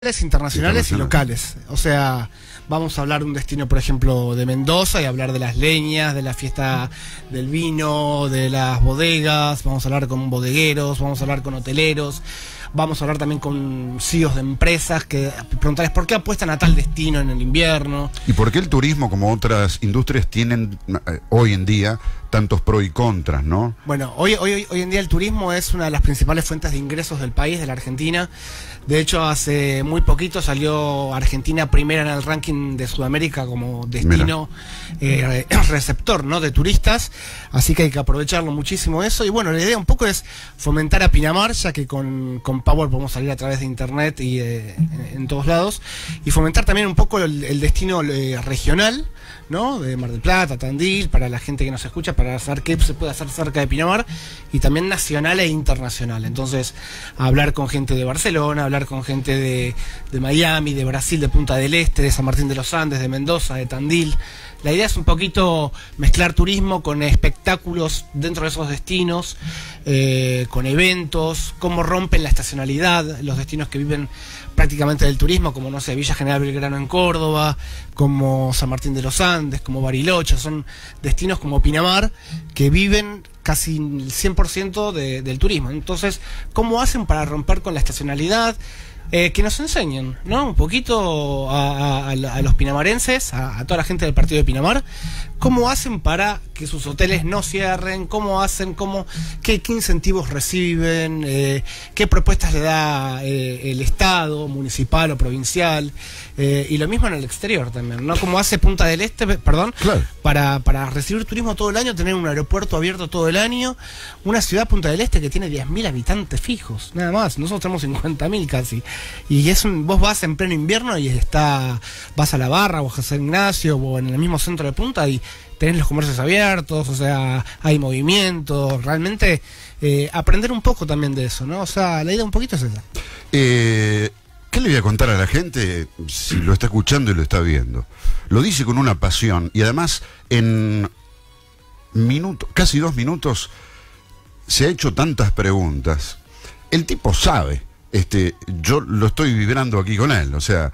internacionales y locales. O sea, vamos a hablar de un destino, por ejemplo, de Mendoza y hablar de las leñas, de la fiesta del vino, de las bodegas, vamos a hablar con bodegueros, vamos a hablar con hoteleros, vamos a hablar también con CEOs de empresas, que preguntarles por qué apuestan a tal destino en el invierno. ¿Y por qué el turismo, como otras industrias, tienen hoy en día tantos pros y contras, no? Bueno, hoy en día el turismo es una de las principales fuentes de ingresos del país, de la Argentina. De hecho, hace muy poquito salió Argentina primera en el ranking de Sudamérica como destino receptor, ¿no?, de turistas. Así que hay que aprovecharlo muchísimo eso. Y bueno, la idea un poco es fomentar a Pinamar, ya que con Power podemos salir a través de internet y en todos lados. Y fomentar también un poco el destino regional, ¿no?, de Mar del Plata, Tandil, para la gente que nos escucha, para saber qué se puede hacer cerca de Pinamar, y también nacional e internacional. Entonces, hablar con gente de Barcelona, hablar con gente de Miami, de Brasil, de Punta del Este, de San Martín de los Andes, de Mendoza, de Tandil. La idea es un poquito mezclar turismo con espectáculos dentro de esos destinos, con eventos, cómo rompen la estacionalidad, los destinos que viven prácticamente del turismo, como, no sé, Villa General Belgrano en Córdoba, como San Martín de los Andes, como Bariloche. Son destinos como Pinamar que viven casi el 100% del turismo. Entonces, ¿cómo hacen para romper con la estacionalidad? Que nos enseñen, ¿no?, un poquito a los pinamarenses, a toda la gente del partido de Pinamar, cómo hacen para que sus hoteles no cierren, cómo hacen, qué incentivos reciben, qué propuestas le da el Estado, municipal o provincial, y lo mismo en el exterior también, ¿no? Cómo hace Punta del Este, claro, para recibir turismo todo el año, tener un aeropuerto abierto todo el año, una ciudad, Punta del Este, que tiene 10.000 habitantes fijos, nada más. Nosotros tenemos 50.000 casi. Y vos vas en pleno invierno y vas a La Barra o a San Ignacio o en el mismo centro de Punta y tenés los comercios abiertos, o sea, hay movimiento. Realmente aprender un poco también de eso, ¿no? O sea, la idea un poquito es esa. ¿Qué le voy a contar a la gente si lo está escuchando y lo está viendo? Lo dice con una pasión y además en casi 2 minutos se ha hecho tantas preguntas. El tipo sabe. Yo lo estoy vibrando aquí con él, o sea,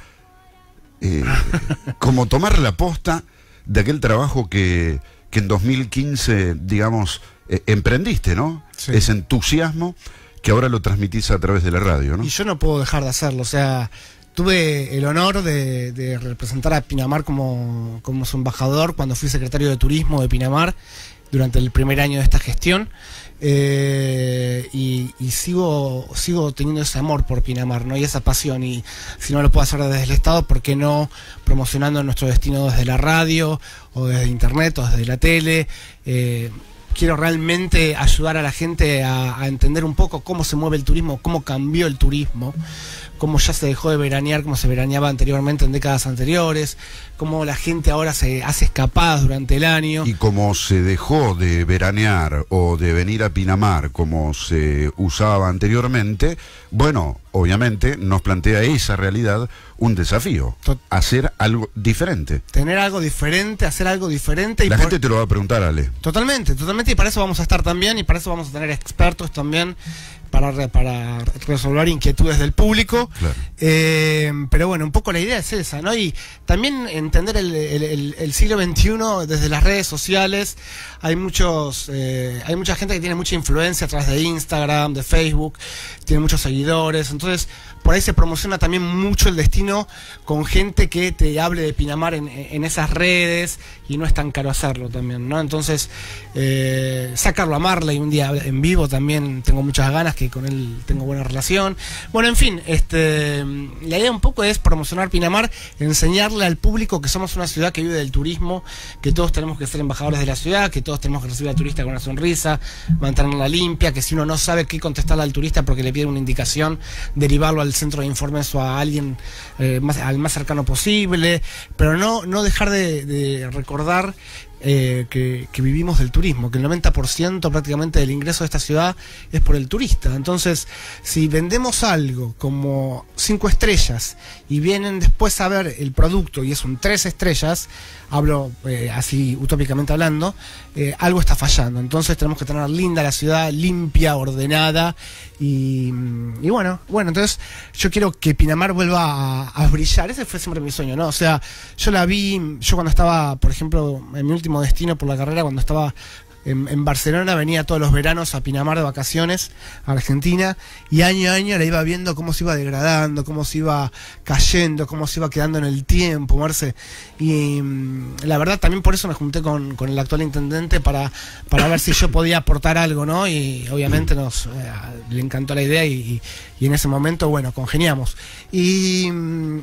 como tomar la posta de aquel trabajo que en 2015, digamos, emprendiste, ¿no? Sí. Ese entusiasmo que ahora lo transmitís a través de la radio, ¿no? Y yo no puedo dejar de hacerlo, o sea, tuve el honor de representar a Pinamar como su embajador cuando fui secretario de Turismo de Pinamar durante el primer año de esta gestión. Y sigo teniendo ese amor por Pinamar, ¿no?, y esa pasión. Y si no lo puedo hacer desde el Estado, ¿por qué no promocionando nuestro destino desde la radio o desde internet o desde la tele? Quiero realmente ayudar a la gente a entender un poco cómo se mueve el turismo, cómo cambió el turismo, cómo ya se dejó de veranear como se veraneaba anteriormente en décadas anteriores, cómo la gente ahora se hace escapadas durante el año. Y cómo se dejó de veranear o de venir a Pinamar como se usaba anteriormente, bueno, obviamente nos plantea esa realidad un desafío, hacer algo diferente. Tener algo diferente, hacer algo diferente. La gente te lo va a preguntar, Ale. Totalmente, y para eso vamos a estar también, y para eso vamos a tener expertos también, para resolver inquietudes del público. Claro. Pero bueno, un poco la idea es esa, ¿no? Y también entender el siglo XXI desde las redes sociales. Hay mucha gente que tiene mucha influencia a través de Instagram, de Facebook, tiene muchos seguidores. Entonces, por ahí se promociona también mucho el destino con gente que te hable de Pinamar en esas redes, y no es tan caro hacerlo también, ¿no? Entonces, sacarlo a Marley un día en vivo también, tengo muchas ganas, que con él tengo buena relación. Bueno, en fin, la idea un poco es promocionar Pinamar, enseñarle al público que somos una ciudad que vive del turismo, que todos tenemos que ser embajadores de la ciudad, que todos tenemos que recibir al turista con una sonrisa, mantenerla limpia, que si uno no sabe qué contestarle al turista porque le pide una indicación, derivarlo al centro de informes o a alguien al más cercano posible, pero no dejar de recordar que vivimos del turismo, que el 90% prácticamente del ingreso de esta ciudad es por el turista. Entonces, si vendemos algo como 5 estrellas y vienen después a ver el producto y es un 3 estrellas, hablo así utópicamente hablando, algo está fallando. Entonces tenemos que tener linda la ciudad, limpia, ordenada y bueno, entonces yo quiero que Pinamar vuelva a brillar. Ese fue siempre mi sueño, ¿no? O sea, yo cuando estaba, por ejemplo, en mi último destino por la carrera, cuando estaba en Barcelona, venía todos los veranos a Pinamar de vacaciones, a Argentina, y año a año la iba viendo cómo se iba degradando, cómo se iba cayendo, cómo se iba quedando en el tiempo, Marce. Y la verdad también por eso me junté con el actual intendente para ver si yo podía aportar algo, ¿no? Y obviamente le encantó la idea y en ese momento, bueno, congeniamos. Y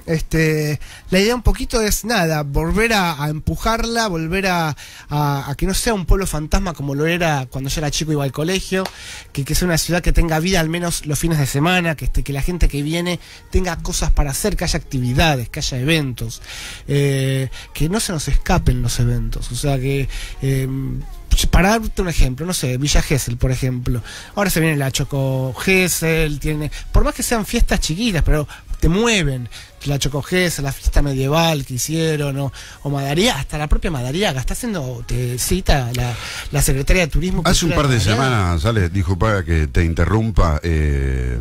la idea un poquito es nada, volver a empujarla, volver a que no sea un pueblo fantasma como lo era cuando yo era chico, iba al colegio, que sea una ciudad que tenga vida al menos los fines de semana, que la gente que viene tenga cosas para hacer, que haya actividades, que haya eventos, que no se nos escapen los eventos, o sea que para darte un ejemplo, no sé, Villa Gesell, por ejemplo, ahora se viene la Choco Gesell, por más que sean fiestas chiquitas, pero te mueven, la Choco Gesell, la fiesta medieval que hicieron, o Madariaga, hasta la propia Madariaga, está haciendo cita la Secretaría de Turismo. Hace un par de semanas, Ale, disculpa que te interrumpa, te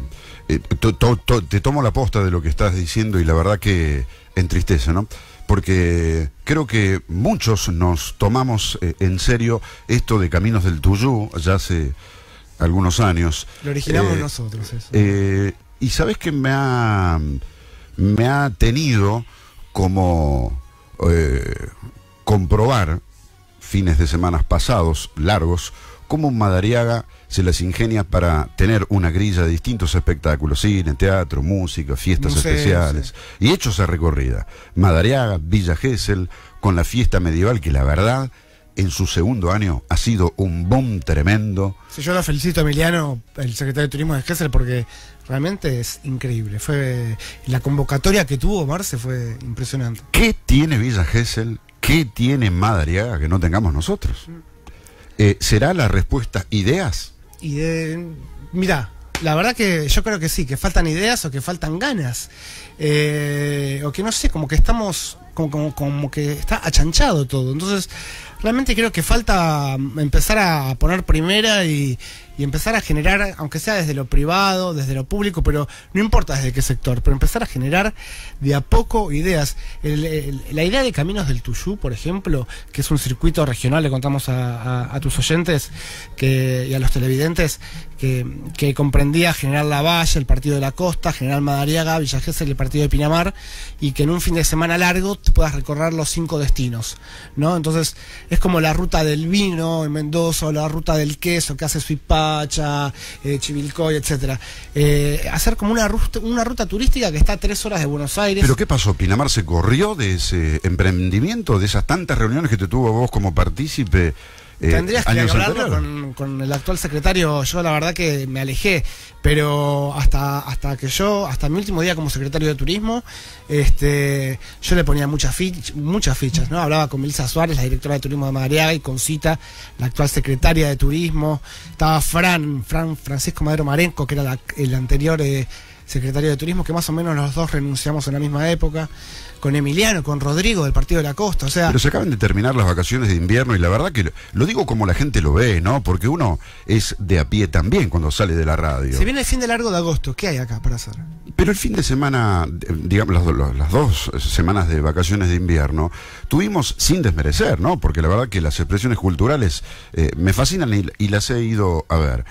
tomo la posta de lo que estás diciendo y la verdad que entristece, ¿no? Porque creo que muchos nos tomamos en serio esto de Caminos del Tuyú, ya hace algunos años. Lo originamos nosotros, eso. Y sabes que me ha tenido como comprobar fines de semanas pasados, largos, cómo Madariaga se las ingenia para tener una grilla de distintos espectáculos, cine, teatro, música, fiestas especiales, sí. Y hecho esa recorrida. Madariaga, Villa Gesell, con la fiesta medieval, que la verdad, en su segundo año, ha sido un boom tremendo. Sí, yo lo felicito a Emiliano, el secretario de Turismo de Gesell, porque realmente es increíble. La convocatoria que tuvo Marce fue impresionante. ¿Qué tiene Villa Gesell? ¿Qué tiene Madariaga que no tengamos nosotros? ¿Será la respuesta ideas? Mirá, la verdad que yo creo que sí, que faltan ideas o que faltan ganas. O que no sé, como que estamos, como que está achanchado todo. Entonces, realmente creo que falta empezar a poner primera y empezar a generar, aunque sea desde lo privado, desde lo público, pero no importa desde qué sector, pero empezar a generar de a poco ideas. La idea de Caminos del Tuyú, por ejemplo, que es un circuito regional, le contamos a tus oyentes y a los televidentes, que comprendía General Lavalle, el partido de la Costa, General Madariaga, Villa Gesell, el partido de Pinamar, y que en un fin de semana largo te puedas recorrer los 5 destinos, ¿no? Entonces es como la ruta del vino en Mendoza, o la ruta del queso que hace Suipacha, Chivilcoy, etcétera. Hacer como una ruta turística que está a 3 horas de Buenos Aires. ¿Pero qué pasó? ¿Pinamar se corrió de ese emprendimiento, de esas tantas reuniones que te tuvo vos como partícipe? Tendrías que hablarlo con el actual secretario. Yo la verdad que me alejé, pero hasta mi último día como secretario de Turismo, yo le ponía muchas fichas, ¿no? Hablaba con Melissa Suárez, la directora de Turismo de Madariaga, y con Cita, la actual secretaria de Turismo. Estaba Francisco Madero Marenco, que era el anterior secretario de Turismo, que más o menos los dos renunciamos en la misma época, con Emiliano, con Rodrigo del Partido de la Costa, o sea... Pero se acaban de terminar las vacaciones de invierno y la verdad que lo digo como la gente lo ve, ¿no? Porque uno es de a pie también cuando sale de la radio. Se viene el fin de largo de agosto, ¿qué hay acá para hacer? Pero el fin de semana, digamos, las 2 semanas de vacaciones de invierno, tuvimos, sin desmerecer, ¿no? Porque la verdad que las expresiones culturales me fascinan y las he ido a ver.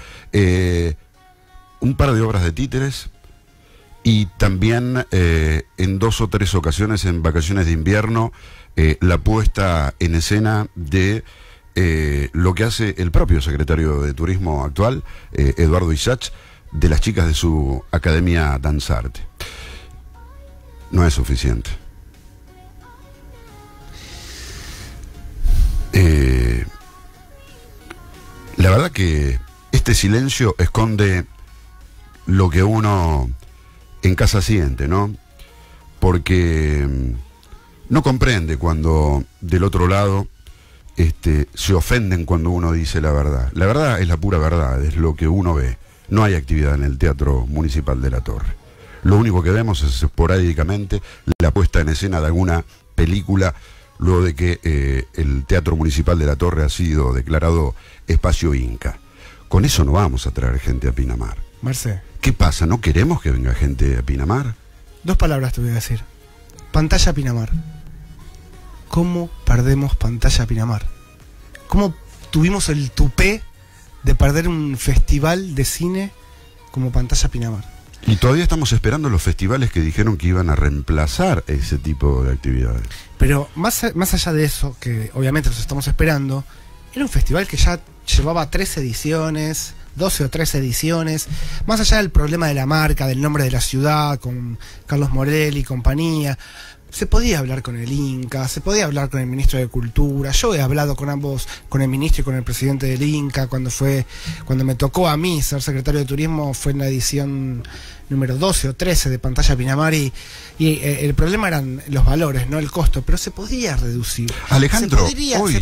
Un par de obras de títeres, y también en 2 o 3 ocasiones en vacaciones de invierno la puesta en escena de lo que hace el propio secretario de Turismo actual, Eduardo Isach, de las chicas de su Academia Danzarte. No es suficiente. La verdad que este silencio esconde lo que uno en casa siente, ¿no? Porque no comprende cuando del otro lado se ofenden cuando uno dice la verdad. La verdad es la pura verdad, es lo que uno ve. No hay actividad en el Teatro Municipal de La Torre. Lo único que vemos es esporádicamente la puesta en escena de alguna película, luego de que el Teatro Municipal de La Torre ha sido declarado espacio Inca. Con eso no vamos a traer gente a Pinamar. Marce, ¿Qué pasa? ¿No queremos que venga gente a Pinamar? 2 palabras te voy a decir. Pantalla Pinamar. ¿Cómo perdemos Pantalla Pinamar? ¿Cómo tuvimos el tupé de perder un festival de cine como Pantalla Pinamar? Y todavía estamos esperando los festivales que dijeron que iban a reemplazar ese tipo de actividades. Pero más allá de eso, que obviamente los estamos esperando, era un festival que ya llevaba 3 ediciones, 12 o 13 ediciones, más allá del problema de la marca, del nombre de la ciudad, con Carlos Morelli y compañía. Se podía hablar con el Inca, se podía hablar con el ministro de Cultura. Yo he hablado con ambos, con el ministro y con el presidente del Inca, cuando me tocó a mí ser secretario de Turismo, fue en la edición número 12 o 13 de Pantalla Pinamar, y el problema eran los valores, no el costo, pero se podía reducir. Alejandro, hoy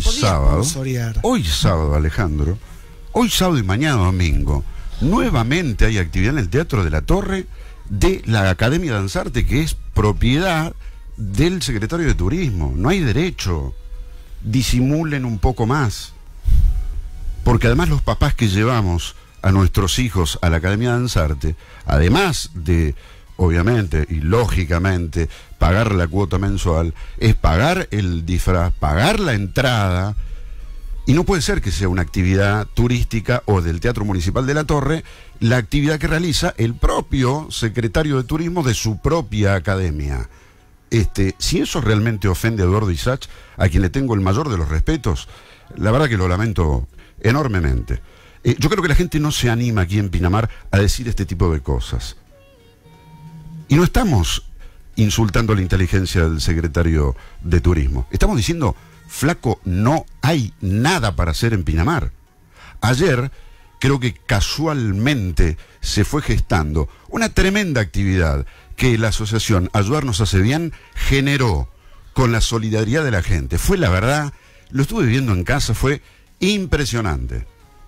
sábado, Alejandro, hoy sábado y mañana domingo, nuevamente hay actividad en el Teatro de La Torre de la Academia Danzarte, que es propiedad del secretario de Turismo. No hay derecho. Disimulen un poco más, porque además los papás que llevamos a nuestros hijos a la Academia Danzarte, además de, obviamente y lógicamente, pagar la cuota mensual, es pagar el disfraz, pagar la entrada, y no puede ser que sea una actividad turística o del Teatro Municipal de La Torre la actividad que realiza el propio secretario de Turismo de su propia academia. Si eso realmente ofende a Eduardo Isach, a quien le tengo el mayor de los respetos, la verdad que lo lamento enormemente. Yo creo que la gente no se anima aquí en Pinamar a decir este tipo de cosas. Y no estamos insultando la inteligencia del secretario de Turismo. Estamos diciendo, flaco, no hay nada para hacer en Pinamar. Ayer, creo que casualmente se fue gestando una tremenda actividad que la asociación Ayudarnos Hace Bien generó con la solidaridad de la gente. Fue, la verdad, lo estuve viendo en casa, fue impresionante.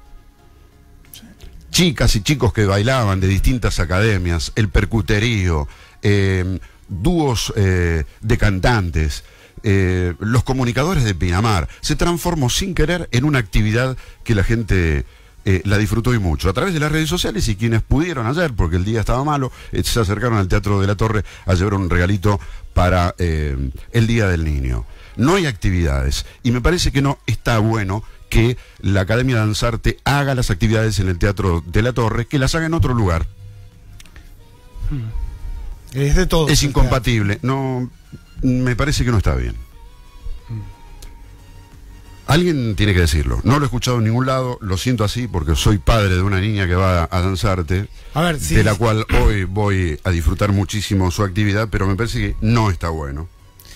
Chicas y chicos que bailaban de distintas academias, el percuterío, dúos de cantantes, los comunicadores de Pinamar. Se transformó sin querer en una actividad que la gente la disfrutó y mucho. A través de las redes sociales, y quienes pudieron ayer, porque el día estaba malo, se acercaron al Teatro de La Torre a llevar un regalito para el Día del Niño. No hay actividades, y me parece que no está bueno que la Academia Danzarte haga las actividades en el Teatro de La Torre, que las haga en otro lugar. Es de todo. Es incompatible. No, me parece que no está bien. Alguien tiene que decirlo. No lo he escuchado en ningún lado, lo siento así porque soy padre de una niña que va a Danzarte, de la cual hoy voy a disfrutar muchísimo su actividad, pero me parece que no está bueno.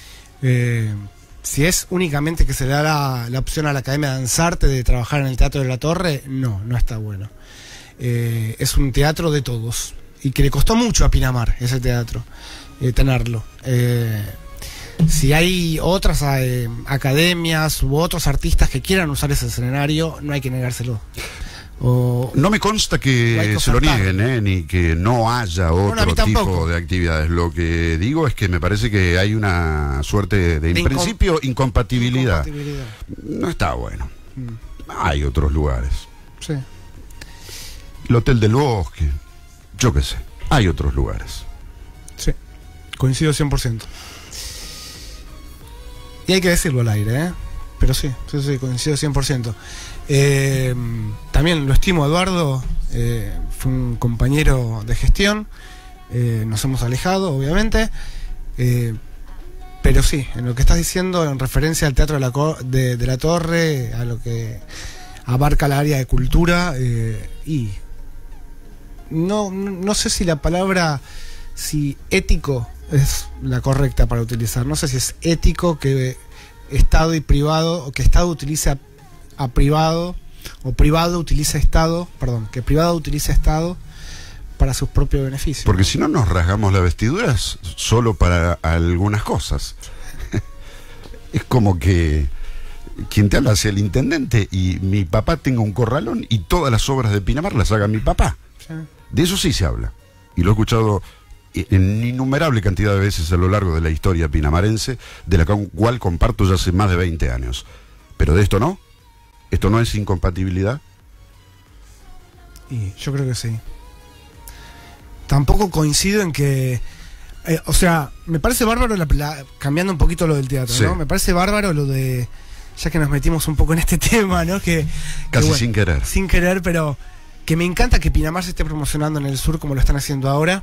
Si es únicamente que se le da la opción a la Academia Danzarte de trabajar en el Teatro de La Torre, no está bueno. Es un teatro de todos, y que le costó mucho a Pinamar ese teatro, tenerlo. Si hay otras academias u otros artistas que quieran usar ese escenario, no hay que negárselo. No me consta que se lo nieguen, ni que no haya otro tipo de actividades. Lo que digo es que me parece que hay una suerte de en principio, incompatibilidad. No está bueno. Hay otros lugares. Sí. El Hotel del Bosque, yo qué sé. Hay otros lugares. Sí, coincido 100%. Y hay que decirlo al aire, pero sí, coincido 100%. También lo estimo a Eduardo, fue un compañero de gestión, nos hemos alejado, obviamente, pero sí, en lo que estás diciendo en referencia al Teatro de la Torre, a lo que abarca el área de cultura, y no sé si la palabra, si ético es la correcta para utilizar. No sé si es ético que Estado y privado, o que Estado utilice a privado, o privado utilice Estado, que privado utilice Estado para sus propios beneficios. Porque si no nos rasgamos las vestiduras solo para algunas cosas. Es como que quien te habla sea el intendente y mi papá tenga un corralón y todas las obras de Pinamar las haga mi papá. Sí. De eso sí se habla. Y lo he escuchado en innumerable cantidad de veces a lo largo de la historia pinamarense, de la cual comparto ya hace más de 20 años. Pero de esto no. ¿Esto no es incompatibilidad? Y yo creo que sí. Tampoco coincido en que... o sea, me parece bárbaro, cambiando un poquito lo del teatro, sí, ¿no? Me parece bárbaro lo de... Ya que nos metimos un poco en este tema, ¿no? Casi bueno, sin querer. Sin querer, pero... Que me encanta que Pinamar se esté promocionando en el sur como lo están haciendo ahora.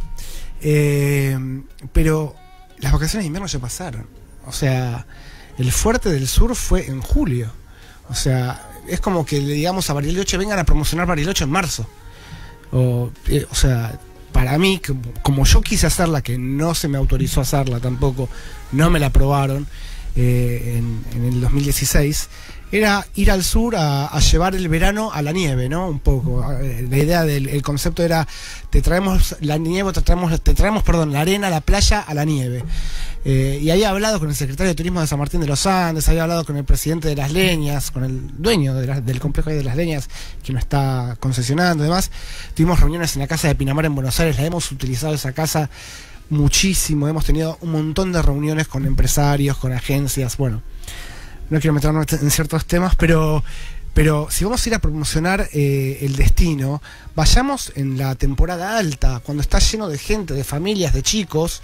Pero las vacaciones de invierno ya pasaron. O sea, el fuerte del sur fue en julio. O sea, es como que le digamos a Bariloche, vengan a promocionar Bariloche en marzo. O sea, para mí, como yo quise hacerla, que no se me autorizó a hacerla tampoco, no me la aprobaron en el 2016, era ir al sur a llevar el verano a la nieve, ¿no? Un poco. La idea el concepto era, te traemos la nieve, te traemos, la arena, la playa, a la nieve. Y había hablado con el secretario de Turismo de San Martín de los Andes, había hablado con el presidente de Las Leñas, con el dueño del complejo de Las Leñas, que nos está concesionando y demás. Tuvimos reuniones en la casa de Pinamar en Buenos Aires, la hemos utilizado esa casa muchísimo, hemos tenido un montón de reuniones con empresarios, con agencias, bueno. No quiero meternos en ciertos temas, pero si vamos a ir a promocionar el destino, vayamos en la temporada alta, cuando está lleno de gente, de familias, de chicos,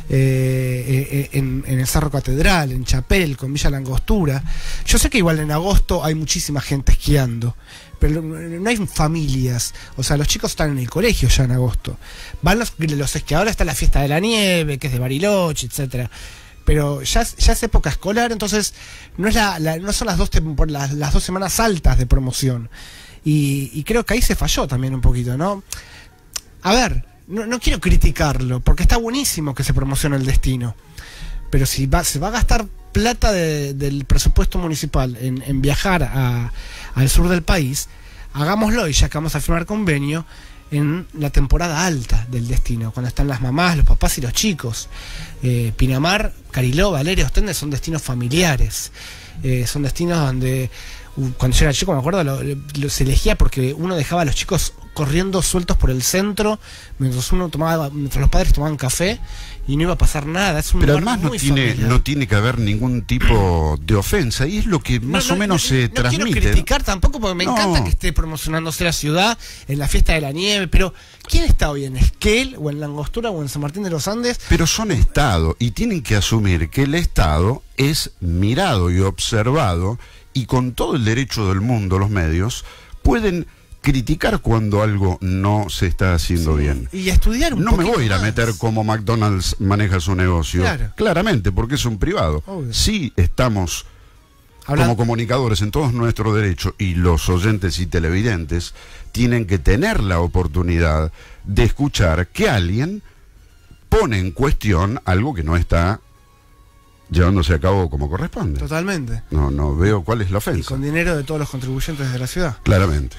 en el Cerro Catedral, en Chapel, con Villa Langostura. Yo sé que igual en agosto hay muchísima gente esquiando, pero no hay familias. O sea, los chicos están en el colegio ya en agosto. Van los esquiadores, está la fiesta de la nieve, que es de Bariloche, etcétera. Pero ya es época escolar, entonces no son las dos semanas altas de promoción. Y creo que ahí se falló también un poquito, ¿no? A ver, no quiero criticarlo, porque está buenísimo que se promocione el destino. Pero si se va a gastar plata del presupuesto municipal en viajar al sur del país, hagámoslo, y ya que vamos a firmar convenio, en la temporada alta del destino, cuando están las mamás, los papás y los chicos. Pinamar, Cariló, Valeria, Ostende son destinos familiares. Son destinos donde, cuando yo era chico, me acuerdo, se elegía porque uno dejaba a los chicos corriendo sueltos por el centro mientras los padres tomaban café y no iba a pasar nada. Es un Pero además no tiene que haber ningún tipo de ofensa, y es lo que más o menos se transmite. No quiero criticar tampoco, porque me encanta que esté promocionándose la ciudad en la fiesta de la nieve, pero ¿quién está hoy en Esquel o en Langostura o en San Martín de los Andes? Pero son Estado y tienen que asumir que el Estado es mirado y observado, y con todo el derecho del mundo los medios pueden criticar cuando algo no se está haciendo bien. Y estudiar un poco. No me voy a ir a meter cómo McDonald's maneja su negocio. Claro. Claramente, porque es un privado. Obvio. Sí estamos como comunicadores en todos nuestros derechos, y los oyentes y televidentes tienen que tener la oportunidad de escuchar que alguien pone en cuestión algo que no está llevándose a cabo como corresponde. Totalmente. No veo cuál es la ofensa. Y con dinero de todos los contribuyentes de la ciudad. Claramente.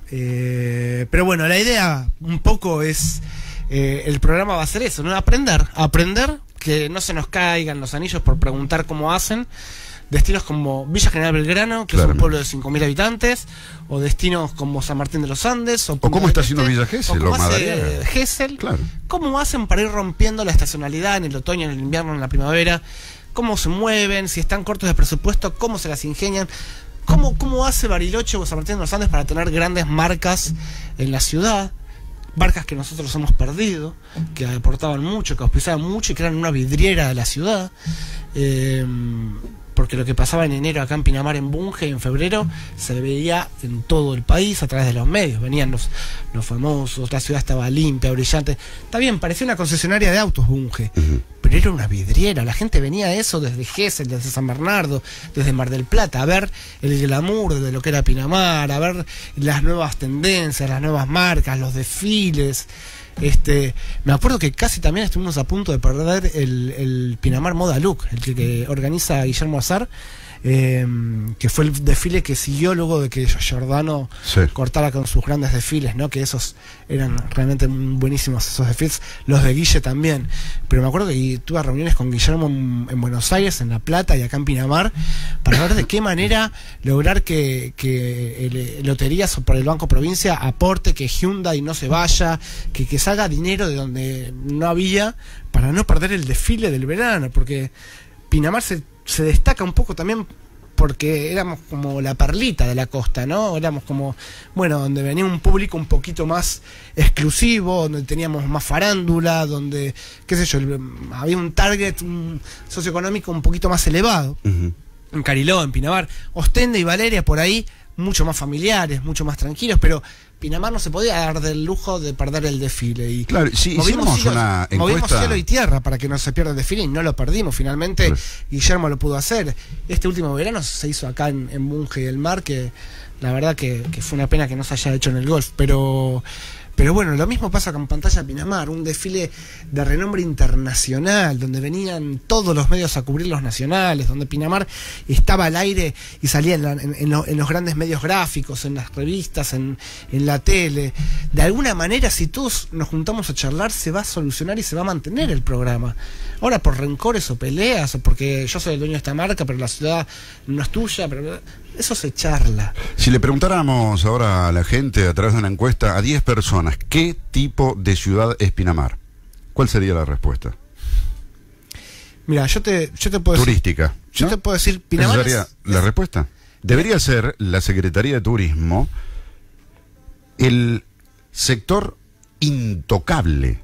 Pero bueno, la idea un poco es, el programa va a ser eso, ¿no? Aprender, que no se nos caigan los anillos por preguntar cómo hacen. Destinos como Villa General Belgrano, que es un pueblo de 5.000 habitantes, o destinos como San Martín de los Andes, o cómo está haciendo Villa Gesell, o cómo hace Gesell, claro. ¿Cómo hacen para ir rompiendo la estacionalidad en el otoño, en el invierno, en la primavera? ¿Cómo se mueven? Si están cortos de presupuesto, ¿cómo se las ingenian? ¿Cómo hace Bariloche o San Martín de los Andes para tener grandes marcas en la ciudad? Marcas que nosotros hemos perdido, que aportaban mucho, que auspiciaban mucho y que eran una vidriera de la ciudad. Porque lo que pasaba en enero acá en Pinamar, en Bunge, y en febrero, se veía en todo el país a través de los medios. Venían los famosos, la ciudad estaba limpia, brillante. Está bien, parecía una concesionaria de autos Bunge, pero era una vidriera. La gente venía a eso desde Gesell, desde San Bernardo, desde Mar del Plata, a ver el glamour de lo que era Pinamar, a ver las nuevas tendencias, las nuevas marcas, los desfiles. Me acuerdo que casi también estuvimos a punto de perder el Pinamar Moda Look, el que organiza Guillermo Azar, que fue el desfile que siguió luego de que Giordano cortara con sus grandes desfiles, ¿no? Que esos eran realmente buenísimos, esos desfiles, los de Guille también. Pero me acuerdo que tuve reuniones con Guillermo en Buenos Aires, en La Plata y acá en Pinamar, para ver de qué manera lograr que Loterías por el Banco Provincia aporte, que Hyundai no se vaya, que salga dinero de donde no había, para no perder el desfile del verano, porque Pinamar se destaca un poco también porque éramos como la perlita de la costa, ¿no? Éramos como, bueno, donde venía un público un poquito más exclusivo, donde teníamos más farándula, donde, qué sé yo, había un target socioeconómico un poquito más elevado. En Cariló, en Pinamar, Ostende y Valeria por ahí, mucho más familiares, mucho más tranquilos, pero Pinamar no se podía dar del lujo de perder el desfile. Y claro, sí, movimos cielo y tierra para que no se pierda el desfile y no lo perdimos. Finalmente, Guillermo lo pudo hacer. Este último verano se hizo acá en Bunge y el Mar, que la verdad que fue una pena que no se haya hecho en el golf, pero bueno, lo mismo pasa con Pantalla Pinamar, un desfile de renombre internacional, donde venían todos los medios a cubrir los nacionales, donde Pinamar estaba al aire y salía en los grandes medios gráficos, en las revistas, en la tele. De alguna manera, si todos nos juntamos a charlar, se va a solucionar y se va a mantener el programa. Ahora, por rencores o peleas, o porque yo soy el dueño de esta marca, pero la ciudad no es tuya, pero eso se charla. Si le preguntáramos ahora a la gente a través de una encuesta a 10 personas, ¿qué tipo de ciudad es Pinamar? ¿Cuál sería la respuesta? Mira, yo te puedo turística, decir... Yo te puedo decir, Pinamar ¿esa sería la respuesta? Debería ser la Secretaría de Turismo el sector intocable,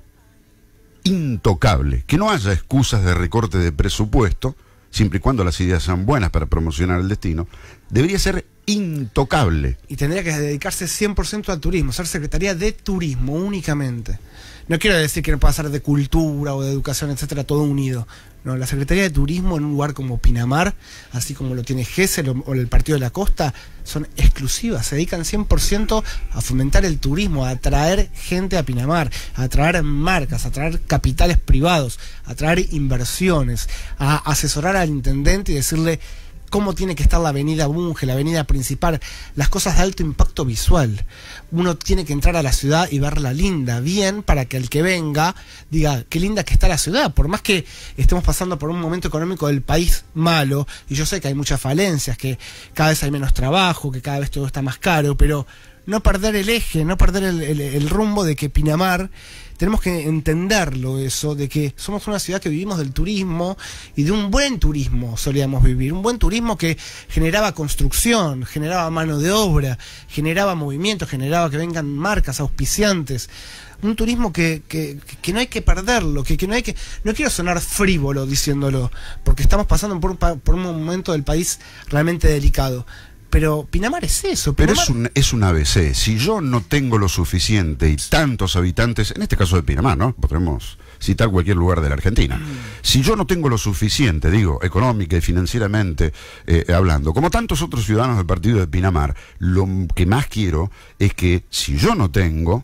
que no haya excusas de recorte de presupuesto, siempre y cuando las ideas sean buenas para promocionar el destino. Debería ser intocable. Y tendría que dedicarse 100% al turismo, ser Secretaría de Turismo únicamente. No quiero decir que no pueda ser de cultura o de educación, etcétera, todo unido. No, la Secretaría de Turismo en un lugar como Pinamar, así como lo tiene Gesell o el Partido de la Costa, son exclusivas, se dedican 100% a fomentar el turismo, a atraer gente a Pinamar, a atraer marcas, a atraer capitales privados, a atraer inversiones, a asesorar al intendente y decirle cómo tiene que estar la avenida Bunge, la avenida principal, las cosas de alto impacto visual. Uno tiene que entrar a la ciudad y verla linda, bien, para que el que venga diga, qué linda que está la ciudad. Por más que estemos pasando por un momento económico del país malo, y yo sé que hay muchas falencias, que cada vez hay menos trabajo, que cada vez todo está más caro, pero no perder el eje, no perder el rumbo de que Pinamar, tenemos que entenderlo eso, de que somos una ciudad que vivimos del turismo y de un buen turismo solíamos vivir, un buen turismo que generaba construcción, generaba mano de obra, generaba movimiento, generaba que vengan marcas, auspiciantes, un turismo que no hay que perderlo, que no hay que, no quiero sonar frívolo diciéndolo, porque estamos pasando por un momento del país realmente delicado. Pero Pinamar es eso. Pinamar... Pero es un ABC. Si yo no tengo lo suficiente y tantos habitantes, en este caso de Pinamar, ¿no? Podremos citar cualquier lugar de la Argentina. Si yo no tengo lo suficiente, digo, económica y financieramente hablando, como tantos otros ciudadanos del partido de Pinamar, lo que más quiero es que si yo no tengo,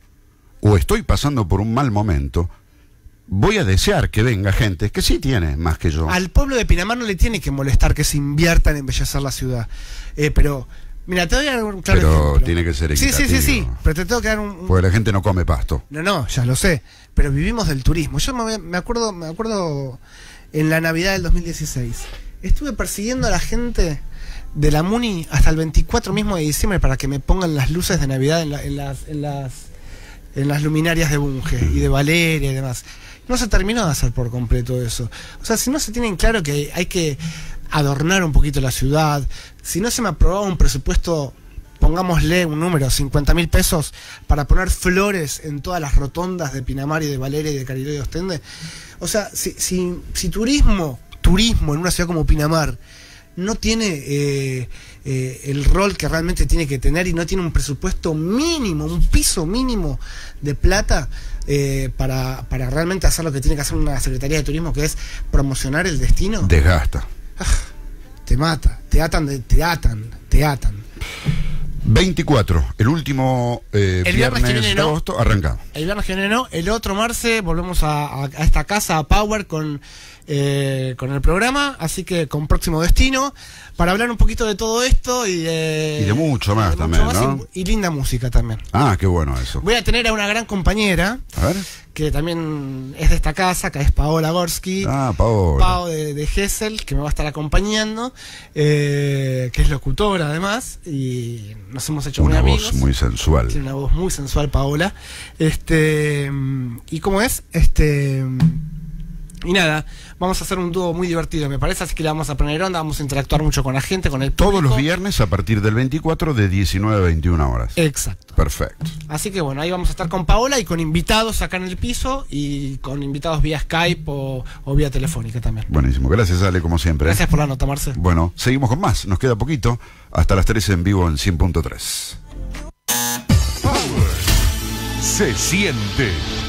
o estoy pasando por un mal momento, voy a desear que venga gente que sí tiene más que yo. Al pueblo de Pinamar no le tiene que molestar que se invierta en embellecer la ciudad. Pero, mira, te voy a dar un claro ejemplo. Pero tiene que ser equitativo. Sí, pero te tengo que dar un... Porque la gente no come pasto. No, ya lo sé. Pero vivimos del turismo. Yo me acuerdo en la Navidad del 2016. Estuve persiguiendo a la gente de la Muni hasta el 24 mismo de diciembre para que me pongan las luces de Navidad en las luminarias de Bunge y de Valeria y demás. No se terminó de hacer por completo eso. O sea, si no se tienen claro que hay que adornar un poquito la ciudad, si no se me aprobaba un presupuesto, pongámosle un número, 50.000 pesos, para poner flores en todas las rotondas de Pinamar y de Valeria y de Cariló y de Ostende. O sea, si turismo en una ciudad como Pinamar no tiene el rol que realmente tiene que tener y no tiene un presupuesto mínimo, un piso mínimo de plata para realmente hacer lo que tiene que hacer una Secretaría de Turismo, que es promocionar el destino, desgasta. Te mata, te atan. 24, el último viernes que viene, de agosto, arrancamos. El viernes que viene no, el otro martes volvemos a esta casa, a Power, con el programa, así que con Próximo Destino, para hablar un poquito de todo esto y de mucho más también, ¿no? Y linda música también. Ah, qué bueno eso. Voy a tener a una gran compañera, a ver, que también es de esta casa, que es Paola Gorski. Ah, Paola. Pao de Gesell, que me va a estar acompañando, que es locutora además, y nos hemos hecho muy amigos. Una voz muy sensual. Tiene una voz muy sensual, Paola. ¿Y cómo es? Y nada, vamos a hacer un dúo muy divertido, me parece, así que le vamos a poner onda, vamos a interactuar mucho con la gente, con el público. Todos los viernes a partir del 24 de 19 a 21 horas. Exacto. Perfecto. Así que bueno, ahí vamos a estar con Paola y con invitados acá en el piso y con invitados vía Skype o vía telefónica también. Buenísimo, gracias Ale, como siempre. Gracias por la nota, Marce. Bueno, seguimos con más, nos queda poquito, hasta las 13 en vivo en 100.3. Se siente.